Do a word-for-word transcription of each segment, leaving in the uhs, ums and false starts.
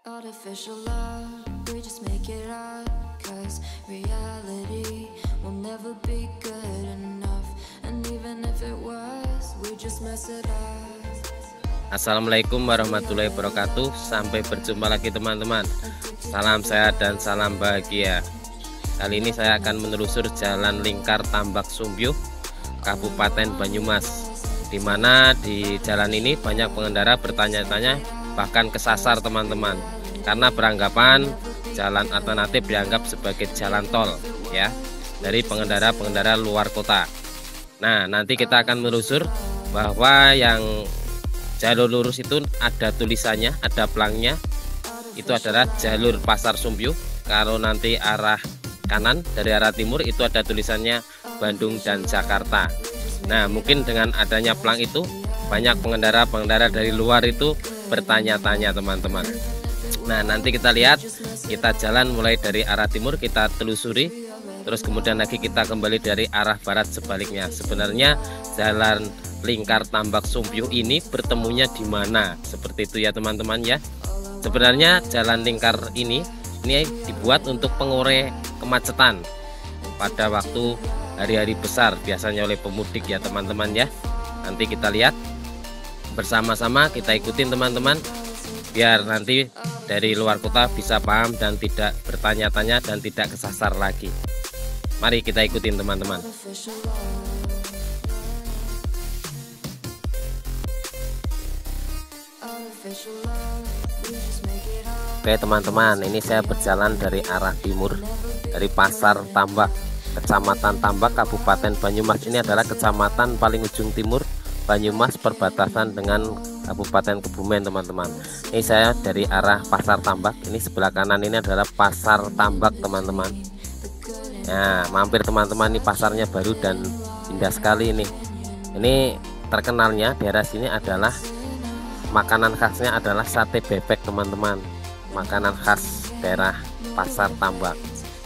Artificial love, we just make it up, 'cause reality will never be good enough. And even if it was, we just mess it up. Assalamualaikum warahmatullahi wabarakatuh. Sampai berjumpa lagi teman-teman. Salam sehat dan salam bahagia. Kali ini saya akan menelusur Jalan Lingkar Tambak Sumbyo, Kabupaten Banyumas, di mana di jalan ini banyak pengendara bertanya-tanya, bahkan kesasar teman-teman, karena beranggapan jalan alternatif dianggap sebagai jalan tol ya dari pengendara-pengendara luar kota. Nah, nanti kita akan menelusur bahwa yang jalur lurus itu ada tulisannya, ada pelangnya, itu adalah jalur Pasar Sumbyo. Kalau nanti arah kanan dari arah timur itu ada tulisannya Bandung dan Jakarta. Nah, mungkin dengan adanya pelang itu banyak pengendara-pengendara dari luar itu bertanya-tanya teman-teman. Nah, nanti kita lihat, kita jalan mulai dari arah timur, kita telusuri, terus kemudian lagi kita kembali dari arah barat sebaliknya. Sebenarnya Jalan Lingkar Tambak Sumbyo ini bertemunya di mana? Seperti itu ya teman-teman ya. Sebenarnya jalan lingkar ini ini dibuat untuk mengurai kemacetan pada waktu hari-hari besar, biasanya oleh pemudik ya teman-teman ya. Nanti kita lihat bersama-sama, kita ikutin teman-teman, biar nanti dari luar kota bisa paham dan tidak bertanya-tanya dan tidak kesasar lagi. Mari kita ikutin teman-teman. Oke teman-teman, ini saya berjalan dari arah timur, dari Pasar Tambak, Kecamatan Tambak, Kabupaten Banyumas. Ini adalah kecamatan paling ujung timur Banyumas, perbatasan dengan Kabupaten Kebumen teman-teman. Ini saya dari arah Pasar Tambak. Ini sebelah kanan ini adalah Pasar Tambak teman-teman. Nah, mampir teman-teman, ini pasarnya baru dan indah sekali ini. Ini terkenalnya daerah sini adalah makanan khasnya adalah sate bebek teman-teman. Makanan khas daerah Pasar Tambak.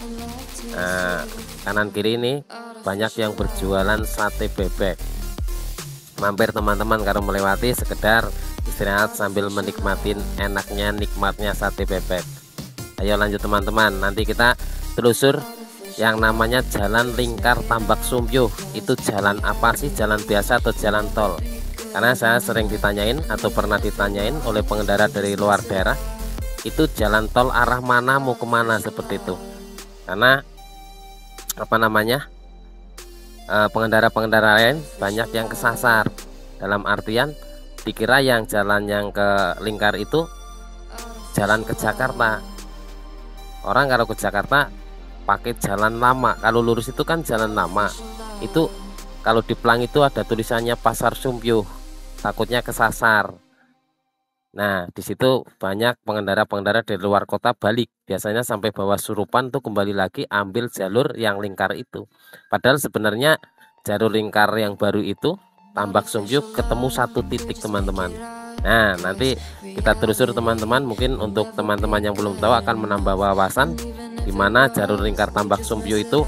Nah, kanan kiri ini banyak yang berjualan sate bebek. Mampir teman-teman kalau melewati, sekedar istirahat sambil menikmati enaknya nikmatnya sate bebek. Ayo lanjut teman-teman, nanti kita telusur yang namanya Jalan Lingkar Tambak Sumbyo. Itu jalan apa sih? Jalan biasa atau jalan tol? Karena saya sering ditanyain atau pernah ditanyain oleh pengendara dari luar daerah, itu jalan tol arah mana, mau kemana, seperti itu. Karena apa namanya, pengendara-pengendara lain banyak yang kesasar, dalam artian dikira yang jalan yang ke Lingkar itu jalan ke Jakarta. Orang kalau ke Jakarta pakai jalan lama, kalau lurus itu kan jalan lama. Itu kalau di pelang itu ada tulisannya Pasar Sumbyo, takutnya kesasar. Nah, di situ banyak pengendara-pengendara dari luar kota balik, biasanya sampai bawah Surupan tuh kembali lagi ambil jalur yang lingkar itu. Padahal sebenarnya jalur lingkar yang baru itu Tambak Sumbyo ketemu satu titik teman-teman. Nah, nanti kita telusur teman-teman, mungkin untuk teman-teman yang belum tahu akan menambah wawasan di mana jalur lingkar Tambak Sumbyo itu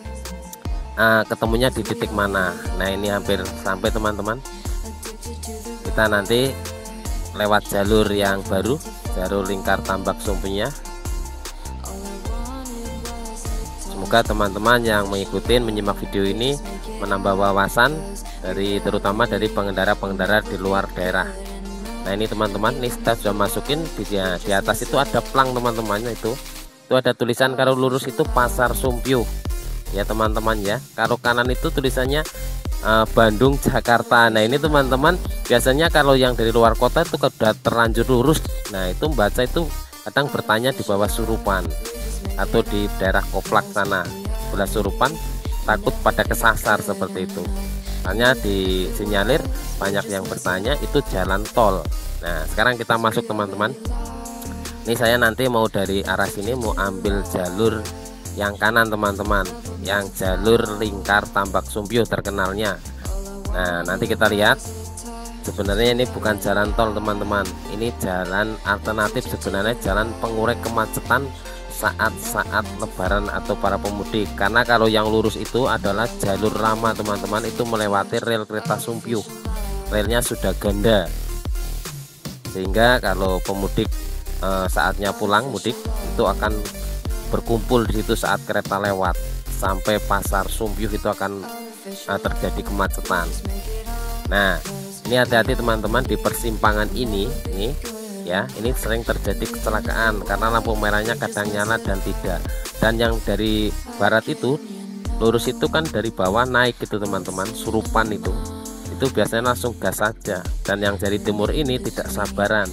uh, ketemunya di titik mana. Nah, ini hampir sampai teman-teman. Kita nanti lewat jalur yang baru, jalur Lingkar Tambak Sumbyo. Semoga teman-teman yang mengikuti menyimak video ini menambah wawasan dari terutama dari pengendara-pengendara di luar daerah. Nah, ini teman-teman, ini kita sudah masukin di, di atas itu ada pelang teman-teman, itu itu ada tulisan kalau lurus itu Pasar Sumbyo ya teman-teman ya. Kalau kanan itu tulisannya Uh, Bandung Jakarta. Nah, ini teman-teman, biasanya kalau yang dari luar kota itu sudah terlanjur lurus, nah itu membaca itu kadang bertanya di bawah Surupan atau di daerah Koplak sana, sebelah Surupan, takut pada kesasar seperti itu. Hanya disinyalir banyak yang bertanya itu jalan tol. Nah, sekarang kita masuk teman-teman. Ini saya nanti mau dari arah sini mau ambil jalur yang kanan teman-teman, yang jalur Lingkar Tambak Sumbyo terkenalnya. Nah, nanti kita lihat, sebenarnya ini bukan jalan tol teman-teman, ini jalan alternatif, sebenarnya jalan pengurai kemacetan saat-saat lebaran atau para pemudik. Karena kalau yang lurus itu adalah jalur lama teman-teman, itu melewati rel kereta Sumbyo, relnya sudah ganda, sehingga kalau pemudik uh, saatnya pulang mudik itu akan berkumpul di situ saat kereta lewat sampai Pasar Sumpyuh itu akan uh, terjadi kemacetan. Nah, ini hati-hati teman-teman di persimpangan ini, nih ya, ini sering terjadi kecelakaan karena lampu merahnya kadang nyala dan tidak. Dan yang dari barat itu lurus itu kan dari bawah naik gitu teman-teman, surupan itu itu biasanya langsung gas saja. Dan yang dari timur ini tidak sabaran.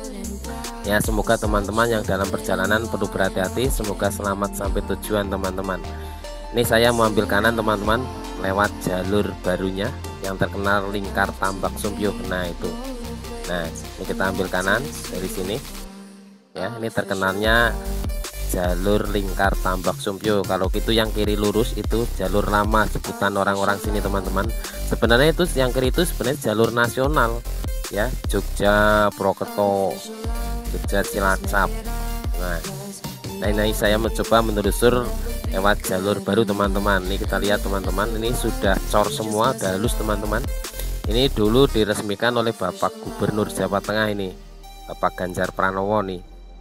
Ya, semoga teman-teman yang dalam perjalanan perlu berhati-hati, semoga selamat sampai tujuan teman-teman. Ini saya mau ambil kanan teman-teman lewat jalur barunya yang terkenal Lingkar Tambak Sumpyuh. Nah itu, nah ini kita ambil kanan dari sini ya, ini terkenalnya jalur Lingkar Tambak Sumpyuh. Kalau itu yang kiri lurus itu jalur lama sebutan orang-orang sini teman-teman. Sebenarnya itu yang kiri itu sebenarnya jalur nasional ya, Jogja, Purwokerto, Jogja, Cilacap. Nah, nah ini saya mencoba menelusur lewat jalur baru teman-teman. Ini kita lihat teman-teman, ini sudah cor semua, udah halus teman-teman. Ini dulu diresmikan oleh Bapak Gubernur Jawa Tengah ini, Bapak Ganjar Pranowo nih.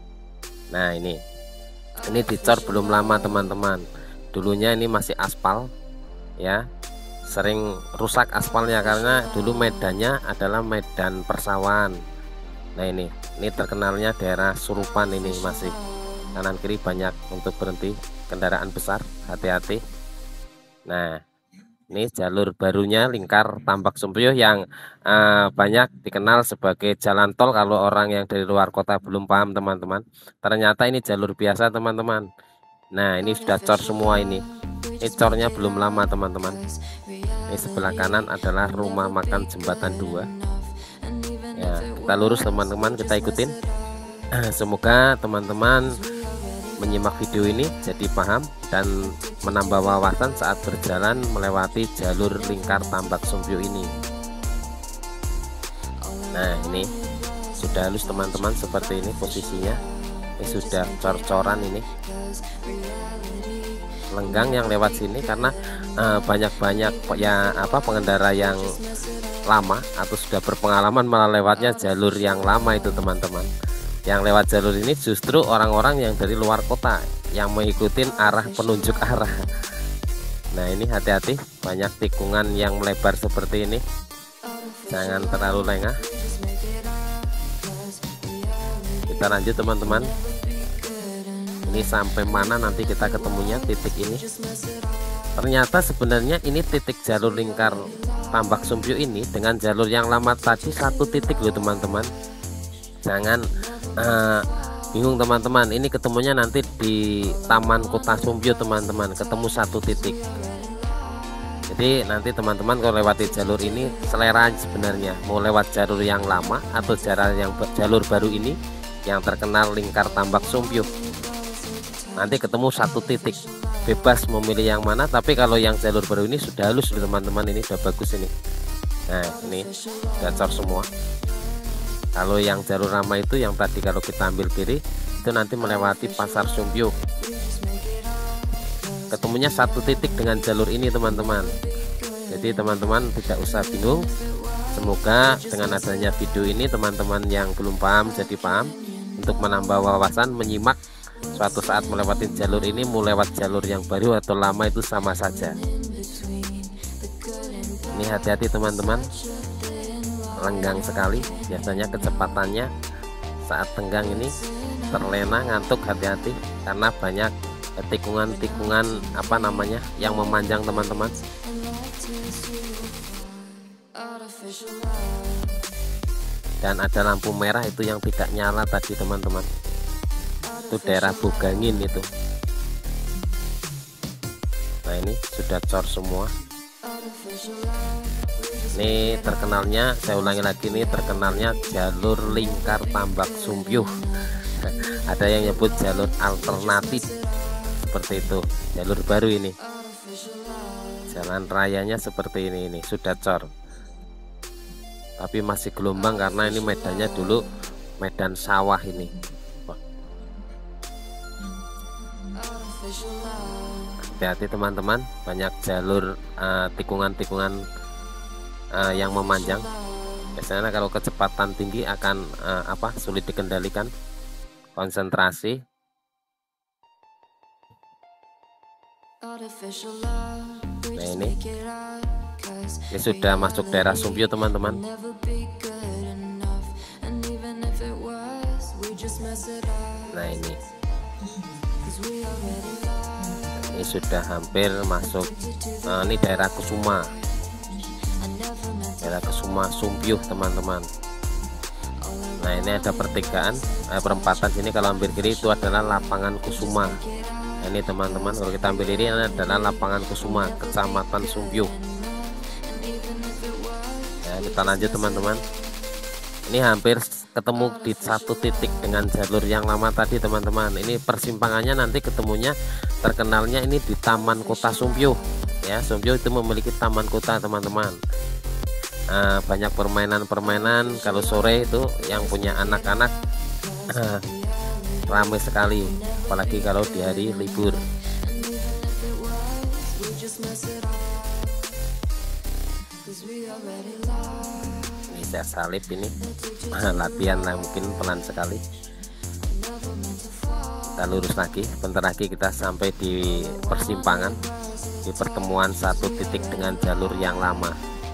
Nah ini ini dicor belum lama teman-teman. Dulunya ini masih aspal ya, sering rusak aspalnya karena dulu medannya adalah medan persawahan. Nah ini ini terkenalnya daerah Surupan, ini masih kanan kiri banyak untuk berhenti kendaraan besar, hati-hati. Nah ini jalur barunya Lingkar Tambak Sumpyuh yang uh, banyak dikenal sebagai jalan tol. Kalau orang yang dari luar kota belum paham teman-teman, ternyata ini jalur biasa teman-teman. Nah ini sudah cor semua, ini ini cornya belum lama teman-teman. Ini sebelah kanan adalah rumah makan Jembatan dua ya, kita lurus teman-teman, kita ikutin. Semoga teman-teman menyimak video ini jadi paham dan menambah wawasan saat berjalan melewati jalur Lingkar Tambak Sumpyuh ini. Nah ini sudah halus teman-teman, seperti ini posisinya. Ini sudah cor-coran, ini lenggang yang lewat sini karena banyak-banyak uh, ya apa pengendara yang lama atau sudah berpengalaman malah lewatnya jalur yang lama itu teman-teman. Yang lewat jalur ini justru orang-orang yang dari luar kota yang mengikuti arah penunjuk arah. Nah ini hati-hati, banyak tikungan yang melebar seperti ini, jangan terlalu lengah. Kita lanjut teman-teman. Ini sampai mana nanti kita ketemunya titik ini. Ternyata sebenarnya ini titik jalur Lingkar Tambak Sumpyuh ini dengan jalur yang lama tadi satu titik loh teman-teman. Jangan uh, bingung teman-teman, ini ketemunya nanti di Taman Kota Sumpyuh teman-teman, ketemu satu titik. Jadi nanti teman-teman kalau lewati jalur ini selera sebenarnya mau lewat jalur yang lama atau jalur yang jalur baru ini yang terkenal Lingkar Tambak Sumpyuh. Nanti ketemu satu titik, bebas memilih yang mana. Tapi kalau yang jalur baru ini sudah halus teman-teman, ini sudah bagus ini. Nah ini sudah cor semua. Kalau yang jalur lama itu yang tadi kalau kita ambil kiri itu nanti melewati Pasar Sumpyuh, ketemunya satu titik dengan jalur ini teman-teman. Jadi teman-teman tidak usah bingung. Semoga dengan adanya video ini teman-teman yang belum paham jadi paham, untuk menambah wawasan, menyimak suatu saat melewati jalur ini mau lewat jalur yang baru atau lama itu sama saja. Ini hati-hati teman-teman, lenggang sekali, biasanya kecepatannya saat tenggang ini terlena, ngantuk, hati-hati karena banyak tikungan-tikungan apa namanya yang memanjang teman-teman. Dan ada lampu merah itu yang tidak nyala tadi teman-teman, itu daerah Bogangin itu. Nah ini sudah cor semua. Ini terkenalnya, saya ulangi lagi, ini terkenalnya jalur Lingkar Tambak Sumpyuh. Ada yang nyebut jalur alternatif seperti itu, jalur baru ini. Jalan rayanya seperti ini, ini sudah cor. Tapi masih gelombang karena ini medannya dulu medan sawah ini. Hati-hati teman-teman, banyak jalur tikungan-tikungan uh, uh, yang memanjang. Biasanya kalau kecepatan tinggi akan uh, apa sulit dikendalikan. konsentrasi. Nah ini ini sudah masuk daerah Sumbyo teman-teman. Nah ini ini sudah hampir masuk. Nah, ini daerah Kusuma, daerah Kusuma Sumbyo teman-teman. Nah ini ada pertigaan eh, perempatan sini. Kalau ambil kiri itu adalah lapangan Kusuma. Nah, ini teman-teman, kalau kita ambil ini adalah lapangan Kusuma, Kecamatan Sumbyo. Nah, kita lanjut teman-teman. Ini hampir ketemu di satu titik dengan jalur yang lama tadi teman-teman. Ini persimpangannya nanti ketemunya terkenalnya ini di Taman Kota Sumbyo. Ya, Sumbyo itu memiliki taman kota teman-teman. Nah, banyak permainan-permainan. Kalau sore itu yang punya anak-anak ramai sekali, apalagi kalau di hari libur. Ini saya salib ini latihan lah, mungkin pelan sekali. Kita lurus lagi, bentar lagi kita sampai di persimpangan, di pertemuan satu titik dengan jalur yang lama.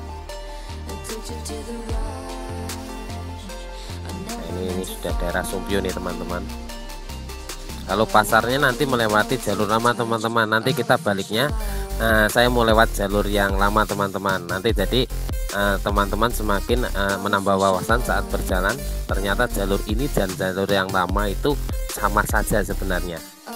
Nah, ini, ini sudah daerah Sumbyo nih teman-teman. Kalau pasarnya nanti melewati jalur lama teman-teman. Nanti kita baliknya, nah, saya mau lewat jalur yang lama teman-teman. Nanti jadi teman-teman uh, semakin uh, menambah wawasan saat berjalan. Ternyata jalur ini dan jalur yang lama itu sama saja sebenarnya.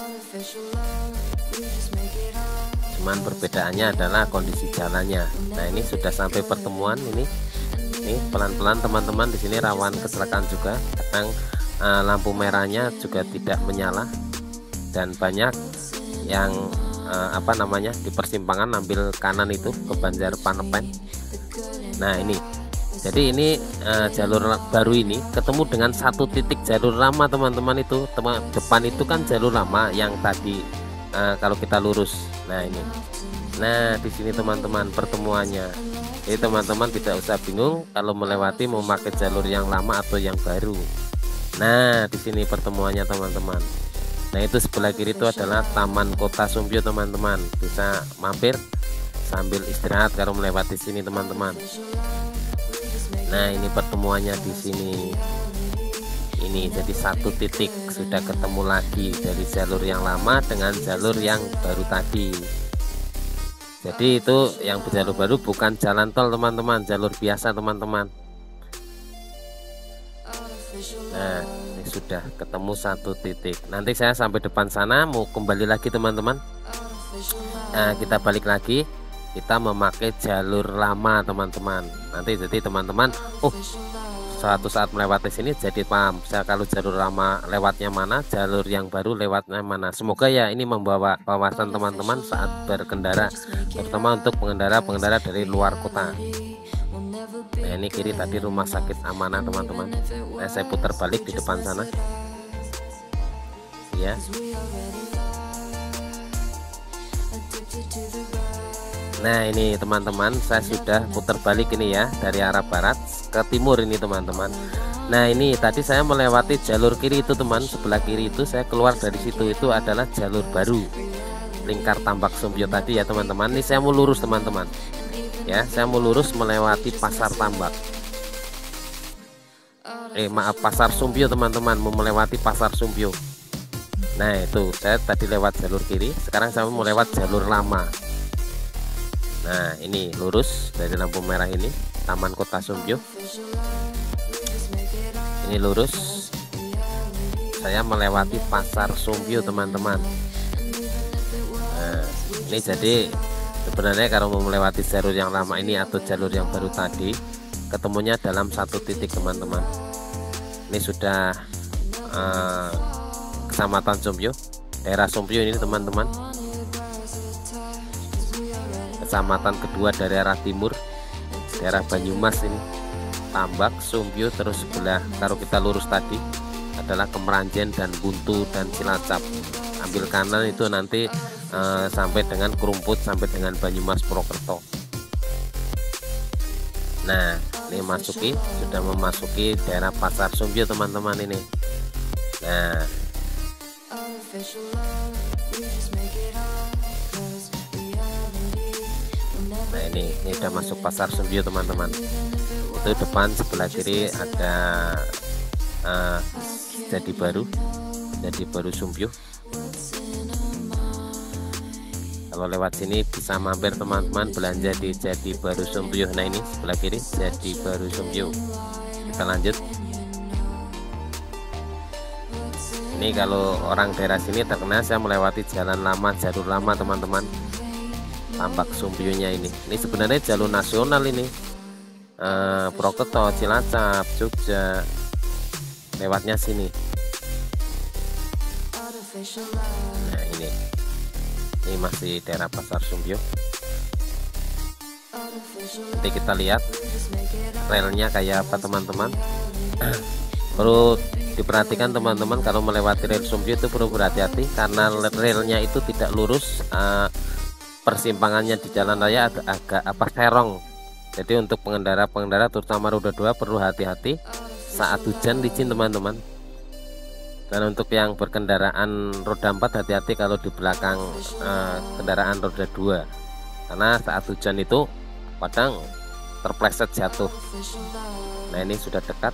Cuman perbedaannya adalah kondisi jalannya. Nah ini sudah sampai pertemuan ini. Ini pelan-pelan teman-teman. Di sini rawan kecelakaan juga. Kadang Uh, lampu merahnya juga tidak menyala, dan banyak yang uh, apa namanya di persimpangan ambil kanan itu ke Banjar Panepen. Nah ini jadi ini uh, jalur baru ini ketemu dengan satu titik jalur lama teman-teman. Itu teman depan itu kan jalur lama yang tadi uh, kalau kita lurus. Nah ini, nah di sini teman-teman pertemuannya. Jadi teman-teman tidak usah bingung kalau melewati mau pakai jalur yang lama atau yang baru. Nah di sini pertemuannya teman-teman. Nah itu sebelah kiri itu adalah Taman Kota Sumbyo teman-teman. Bisa mampir sambil istirahat kalau melewati sini teman-teman. Nah ini pertemuannya di sini. Ini jadi satu titik, sudah ketemu lagi dari jalur yang lama dengan jalur yang baru tadi. Jadi itu yang jalur baru bukan jalan tol teman-teman, jalur biasa teman-teman. Nah ini sudah ketemu satu titik. Nanti saya sampai depan sana mau kembali lagi teman-teman. Nah kita balik lagi, kita memakai jalur lama teman-teman. Nanti jadi teman-teman, oh suatu saat melewati sini jadi paham saya kalau jalur lama lewatnya mana, jalur yang baru lewatnya mana. Semoga ya ini membawa wawasan teman-teman saat berkendara, terutama untuk pengendara-pengendara dari luar kota. Nah ini kiri tadi Rumah Sakit Amanah teman-teman. Nah saya putar balik di depan sana ya. Nah ini teman-teman, saya sudah putar balik ini ya, dari arah barat ke timur ini teman-teman. Nah ini tadi saya melewati jalur kiri itu teman, sebelah kiri itu saya keluar dari situ, itu adalah jalur baru lingkar Tambak Sumbyo tadi ya teman-teman. Ini saya mau lurus teman-teman ya, saya mau lurus melewati Pasar Tambak. Eh maaf, Pasar Sumbyo teman-teman, mau melewati Pasar Sumbyo. Nah itu saya tadi lewat jalur kiri, sekarang saya mau lewat jalur lama. Nah ini lurus dari lampu merah ini Taman Kota Sumbyo. Ini lurus, saya melewati Pasar Sumbyo teman-teman. Nah ini jadi sebenarnya kalau mau melewati jalur yang lama ini atau jalur yang baru tadi, ketemunya dalam satu titik teman-teman. Ini sudah uh, Kecamatan Sumbyo, daerah Sumbyo ini teman-teman. Kecamatan kedua dari arah timur, daerah Banyumas ini, Tambak, Sumbyo, terus sebelah kalau kita lurus tadi adalah Kemeranjen dan Buntu dan Cilacap. Ambil kanan itu nanti uh, sampai dengan Kerumput, sampai dengan Banyumas Purwokerto. Nah ini masuki, sudah memasuki daerah Pasar Sumbyo teman-teman ini. Nah, nah ini ini udah masuk pasar Sumbio teman-teman. Itu depan sebelah kiri ada uh, jadi baru jadi baru Sumbio. Kalau lewat sini bisa mampir teman-teman belanja di Jadi Baru Sumbio. Nah ini sebelah kiri Jadi Baru Sumbio. Kita lanjut. Ini kalau orang daerah sini terkenal saya melewati jalan lama, jalur lama teman-teman. Tambak Sumbionya ini. Ini sebenarnya jalur nasional ini. Uh, Purwokerto, Cilacap, Jogja. Lewatnya sini. Nah ini. Ini masih daerah pasar Sumbio. Nanti kita lihat relnya kayak apa teman-teman. Perlu diperhatikan teman-teman, kalau melewati rel Sumbio itu perlu berhati-hati karena relnya itu tidak lurus. uh, Persimpangannya di jalan raya agak, agak apa serong. Jadi untuk pengendara-pengendara terutama roda dua perlu hati-hati saat hujan licin teman-teman. Dan untuk yang berkendaraan roda empat hati-hati kalau di belakang eh, kendaraan roda dua, karena saat hujan itu kadang terpleset jatuh. Nah ini sudah dekat.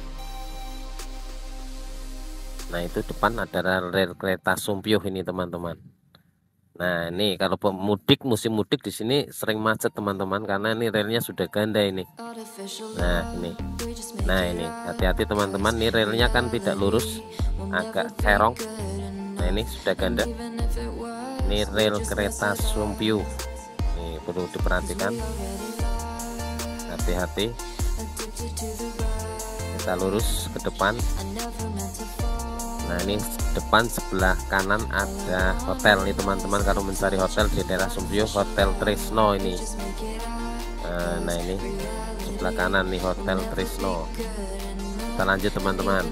Nah itu depan ada rel kereta Sumbio ini teman-teman. Nah ini kalau pemudik musim mudik di sini sering macet teman-teman karena ini relnya sudah ganda ini. Nah ini, nah ini hati-hati teman-teman, ini relnya kan tidak lurus, agak serong. Nah ini sudah ganda. Ini rel kereta Sumbio. Ini perlu diperhatikan. Hati-hati. Kita lurus ke depan. Nah ini depan sebelah kanan ada hotel nih teman-teman. Kalau mencari hotel di daerah Sumbio, Hotel Trisno ini. Nah ini sebelah kanan nih Hotel Trisno. Kita lanjut teman-teman.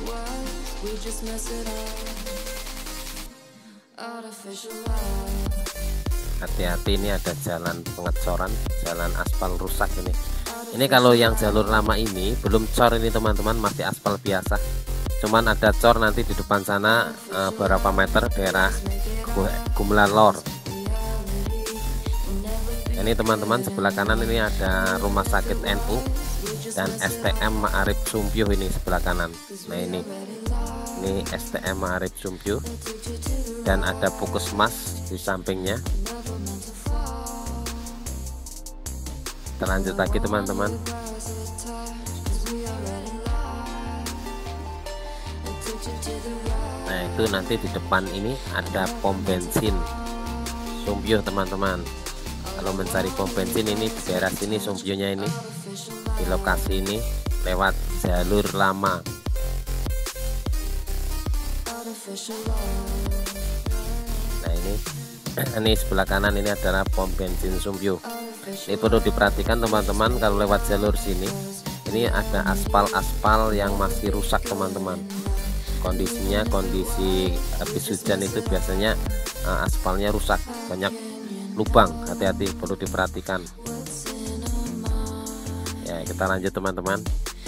Hati-hati, ini ada jalan pengecoran, jalan aspal rusak ini. Ini kalau yang jalur lama ini belum cor ini teman-teman, masih aspal biasa. Cuman ada cor nanti di depan sana e, berapa meter daerah Gumelar Lor. Ini teman-teman sebelah kanan ini ada rumah sakit N U dan S T M Ma'arif Sumbio ini sebelah kanan. Nah ini ini S T M Ma'arif Sumbio dan ada Puskesmas di sampingnya. Kita lanjut lagi teman-teman. Nah itu nanti di depan ini ada pom bensin Sumbio teman-teman. Kalau mencari pom bensin ini di daerah sini Sumbionya ini, di lokasi ini lewat jalur lama. Nah ini ini sebelah kanan ini adalah pom bensin Sumbio. Ini perlu diperhatikan teman-teman, kalau lewat jalur sini ini ada aspal-aspal yang masih rusak teman-teman. Kondisinya kondisi habis hujan itu biasanya uh, aspalnya rusak, banyak lubang. Hati-hati, perlu diperhatikan ya. Kita lanjut teman-teman.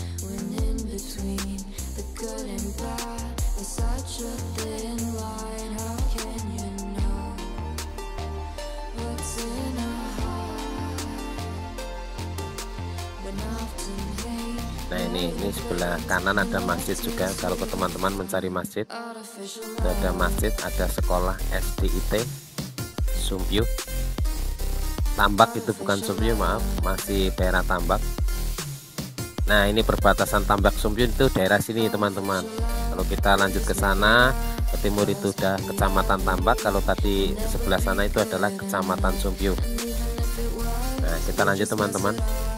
Nah ini ini sebelah kanan ada masjid juga. Kalau ke teman-teman mencari masjid, ada masjid, ada sekolah S D I T Sumbio. Tambak itu bukan Sumbio, maaf, masih daerah Tambak. Nah ini perbatasan Tambak Sumbio itu daerah sini teman-teman. Kalau kita lanjut ke sana ke timur itu udah kecamatan Tambak. Kalau tadi sebelah sana itu adalah kecamatan Sumbio. Nah kita lanjut teman-teman.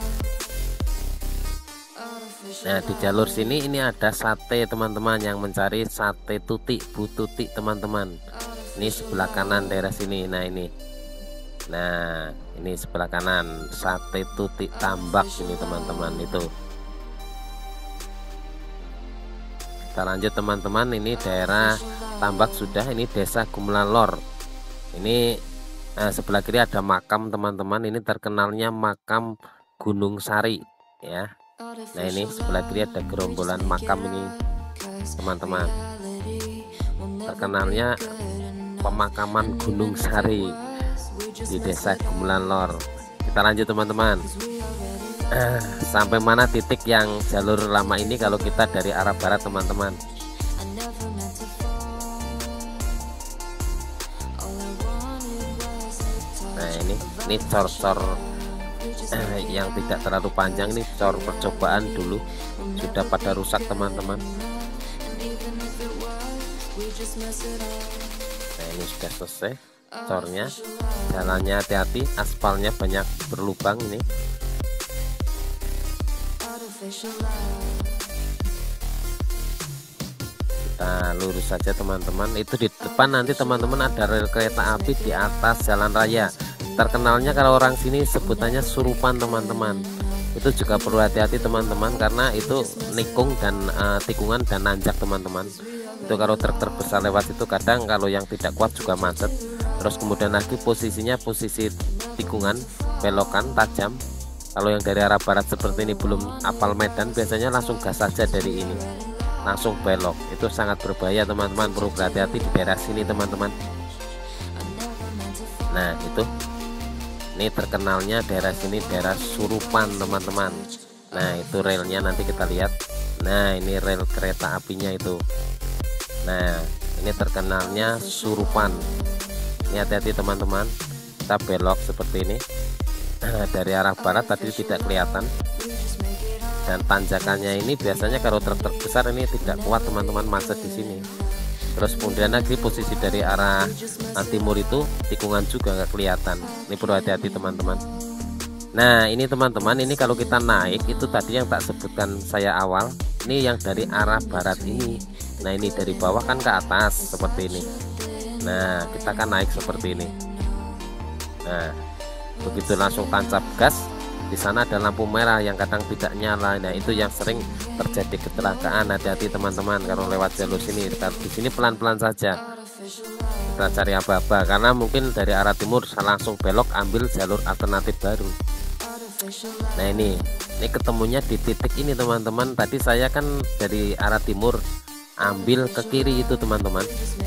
Nah di jalur sini ini ada sate teman-teman, yang mencari sate Tuti, Bu Tuti teman-teman. Ini sebelah kanan daerah sini. Nah ini, nah ini sebelah kanan sate Tuti Tambak ini teman-teman itu. Kita lanjut teman-teman, ini daerah Tambak sudah, ini desa Gumelar Lor. Ini eh, sebelah kiri ada makam teman-teman, ini terkenalnya makam Gunung Sari ya. Nah ini sebelah kiri ada gerombolan makam ini teman-teman. terkenalnya pemakaman Gunung Sari di Desa Gemulan Lor. Kita lanjut teman-teman. Sampai mana titik yang jalur lama ini kalau kita dari arah barat teman-teman. Nah ini ini cor-cor eh, yang tidak terlalu panjang, ini cor percobaan dulu, sudah pada rusak teman-teman. Nah ini sudah selesai cornya, jalannya hati-hati, aspalnya banyak berlubang ini. Kita lurus saja teman-teman. Itu di depan nanti teman-teman ada rel kereta api di atas jalan raya. Terkenalnya kalau orang sini sebutannya Surupan teman-teman. Itu juga perlu hati-hati teman-teman, karena itu nikung dan uh, tikungan dan nanjak teman-teman. Itu kalau truk-truk besar lewat itu kadang kalau yang tidak kuat juga macet. Terus kemudian lagi posisinya posisi tikungan, belokan tajam. Kalau yang dari arah barat seperti ini belum apal medan, biasanya langsung gas saja dari ini, langsung belok. Itu sangat berbahaya teman-teman, perlu berhati-hati di daerah sini teman-teman. Nah itu, ini terkenalnya daerah sini daerah Surupan teman-teman. Nah itu relnya nanti kita lihat. Nah ini rel kereta apinya itu. Nah ini terkenalnya Surupan. Ini hati-hati teman-teman, kita belok seperti ini. Dari arah barat tadi tidak kelihatan, dan tanjakannya ini biasanya kalau truk-truk besar ini tidak kuat teman-teman, macet di sini. Terus kemudian lagi posisi dari arah timur itu tikungan juga nggak kelihatan. Ini perlu hati-hati teman-teman. Nah ini teman-teman, ini kalau kita naik itu tadi yang tak sebutkan saya awal, ini yang dari arah barat ini. Nah ini dari bawah kan ke atas seperti ini. Nah kita kan naik seperti ini. Nah begitu langsung tancap gas, di sana ada lampu merah yang kadang tidak nyala. Nah itu yang sering terjadi kecelakaan. Hati-hati teman-teman kalau lewat jalur sini. Di sini pelan-pelan saja, kita cari apa-apa, karena mungkin dari arah timur langsung belok ambil jalur alternatif baru. Nah ini ini ketemunya di titik ini teman-teman. Tadi saya kan dari arah timur ambil ke kiri itu teman-teman.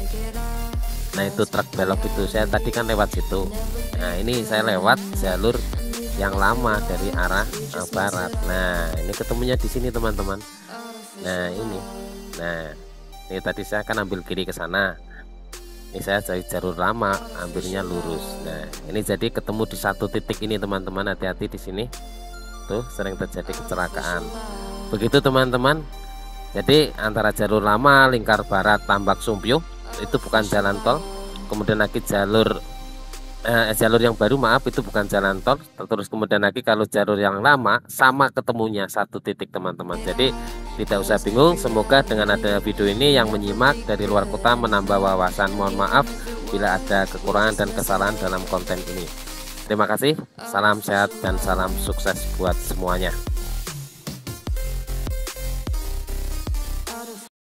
Nah itu truk belok itu, saya tadi kan lewat situ. Nah ini saya lewat jalur yang lama dari arah uh, barat. Nah ini ketemunya di sini teman-teman. Nah ini, nah ini tadi saya kan ambil kiri ke sana. Ini saya dari jalur lama ambilnya lurus. Nah ini jadi ketemu di satu titik ini teman-teman. Hati-hati di sini, tuh sering terjadi kecelakaan. Begitu teman-teman. Jadi antara jalur lama lingkar barat Tambak Sumpyuh itu bukan jalan tol, kemudian lagi jalur eh, jalur yang baru maaf itu bukan jalan tol. Terus kemudian lagi kalau jalur yang lama sama ketemunya satu titik teman-teman. Jadi tidak usah bingung. Semoga dengan adanya video ini yang menyimak dari luar kota menambah wawasan. Mohon maaf bila ada kekurangan dan kesalahan dalam konten ini. Terima kasih, salam sehat dan salam sukses buat semuanya.